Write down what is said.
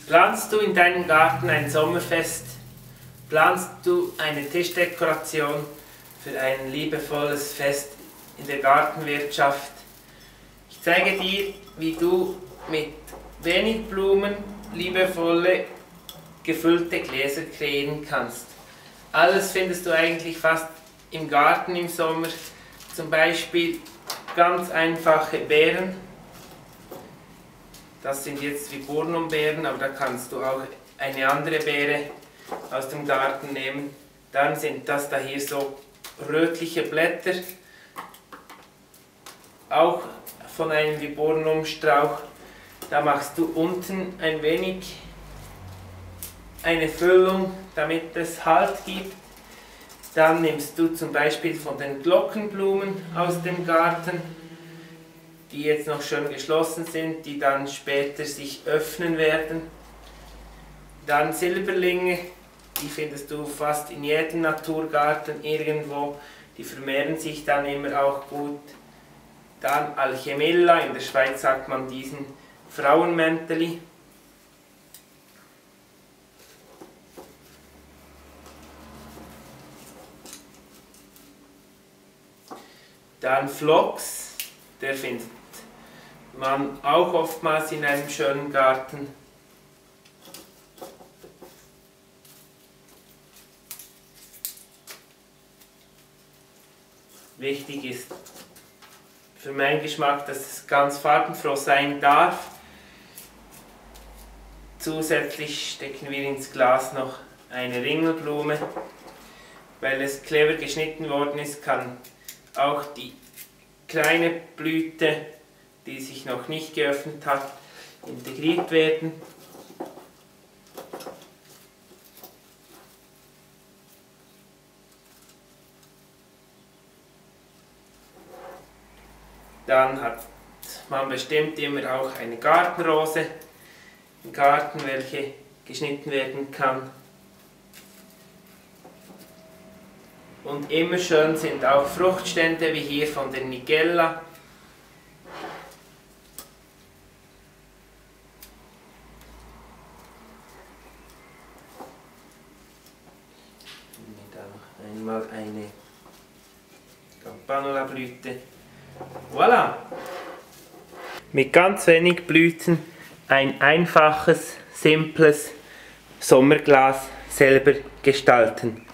Planst du in deinem Garten ein Sommerfest? Planst du eine Tischdekoration für ein liebevolles Fest in der Gartenwirtschaft? Ich zeige dir, wie du mit wenig Blumen liebevolle, gefüllte Gläser kreieren kannst. Alles findest du eigentlich fast im Garten im Sommer. Zum Beispiel ganz einfache Beeren. Das sind jetzt Viburnumbeeren, aber da kannst du auch eine andere Beere aus dem Garten nehmen. Dann sind das da hier so rötliche Blätter, auch von einem Viburnumstrauch. Da machst du unten ein wenig eine Füllung, damit es Halt gibt. Dann nimmst du zum Beispiel von den Glockenblumen aus dem Garten, die jetzt noch schön geschlossen sind, die dann später sich öffnen werden. Dann Silberlinge, die findest du fast in jedem Naturgarten irgendwo, die vermehren sich dann immer auch gut. Dann Alchemilla, in der Schweiz sagt man diesen Frauenmänteli. Dann Phlox, der findet man auch oftmals in einem schönen Garten. Wichtig ist für meinen Geschmack, dass es ganz farbenfroh sein darf. Zusätzlich stecken wir ins Glas noch eine Ringelblume. Weil es clever geschnitten worden ist, kann auch die kleine Blüte, die sich noch nicht geöffnet hat, integriert werden. Dann hat man bestimmt immer auch eine Gartenrose im Garten, welche geschnitten werden kann. Und immer schön sind auch Fruchtstände wie hier von der Nigella. Da noch einmal eine Campanula-Blüte. Voilà! Mit ganz wenig Blüten ein einfaches, simples Sommerglas selber gestalten.